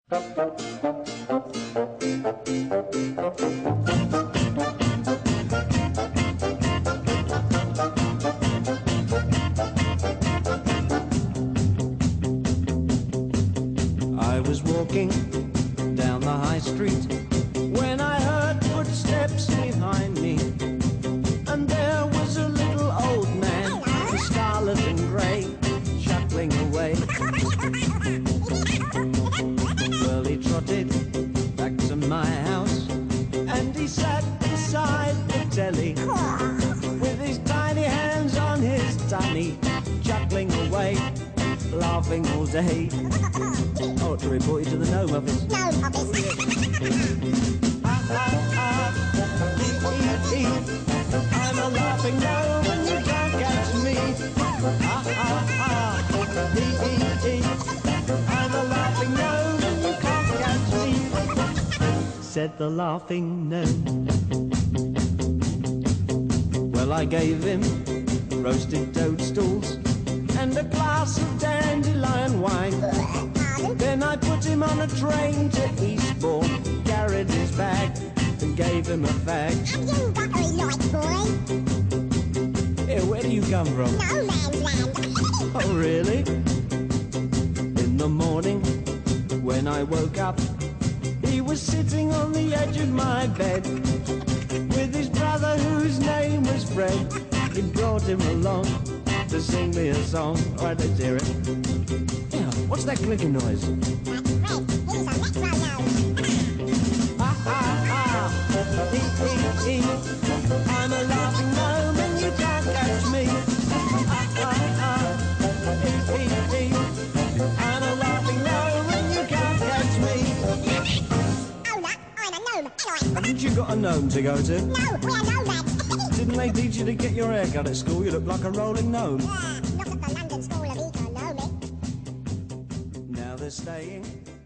I was walking down the high street when I heard footsteps behind me, and there was a little old man, scarlet and grey, chuckling away. Well, he trotted back to my house, and he sat beside the telly with his tiny hands on his tummy, chuckling away, laughing all day. Oh, to report you to the Gnome office. Gnome office. I'm a laughing gnome and you can't catch me. I'm a laughing gnome and you can't catch me, said the laughing gnome. Well, I gave him roasted toadstools and a glass of dandelion wine. Then I put him on a train to Eastbourne, carried his bag and gave him a fag. Have you got a light, boy? Hey, where do you come from? No man's land. Oh, really? In the morning, when I woke up, he was sitting on the edge of my bed with his brother whose name was Fred. He brought him along to sing me a song. All right, let's hear it. Yeah, what's that clicking noise? That's Fred. He's a electro gnome. I'm a laughing gnome and you can't catch me. I'm a laughing gnome and you can't catch me. Oh, look, I'm a gnome. Anyway. Haven't you got a gnome to go to? No, we're nomads. Didn't they teach you to get your hair cut at school? You look like a rolling gnome. Not at the London School of Economics. Now they're staying